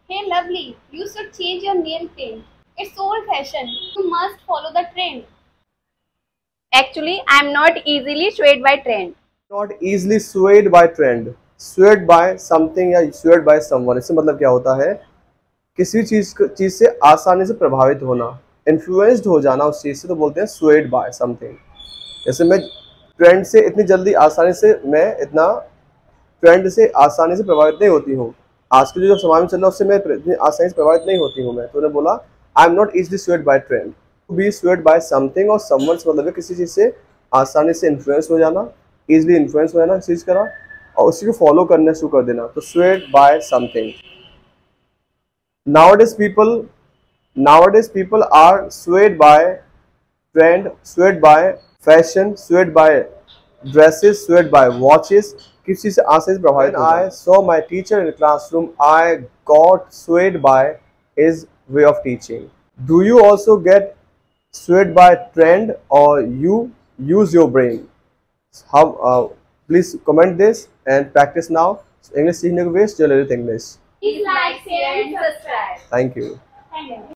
Hey lovely, you should change your nail paint. It's old fashioned. You must follow the trend. Actually, I am not easily swayed by trend. Not easily swayed by trend, swayed by something या swayed by someone, इससे मतलब क्या होता है, किसी चीज से आसानी से प्रभावित होना, इन्फ्लुएंस्ड हो जाना उस चीज से, तो बोलते हैं swayed by something। जैसे मैं ट्रेंड से इतनी जल्दी आसानी से मैं इतना ट्रेंड से आसानी से प्रभावित नहीं होती हूँ, आज के जो समाज में चल रहा है उससे मैं इतनी आसानी से प्रभावित नहीं होती हूँ मैं, तो उन्होंने बोला I am not easily swayed by trend. To be swayed by something और समवन से मतलब है किसी चीज से आसानी से इन्फ्लुएंस हो जाना, इजली इन्फ्लुएंस हो जाना किसी चीज का और उसी को फॉलो करना शुरू कर देना, तो swayed by something. nowadays people are swayed by trend, swayed by fashion, swayed by dresses, swayed by watches, किसी से आसानी से प्रभावित होता है। I saw my teacher in the classroom, I got swayed by his way of teaching. Do you also get swayed by trend or you use your brain? How? Please comment this and practice now. English सीखने को best, चलो English. Please like, share and subscribe. Thank you. Thank you.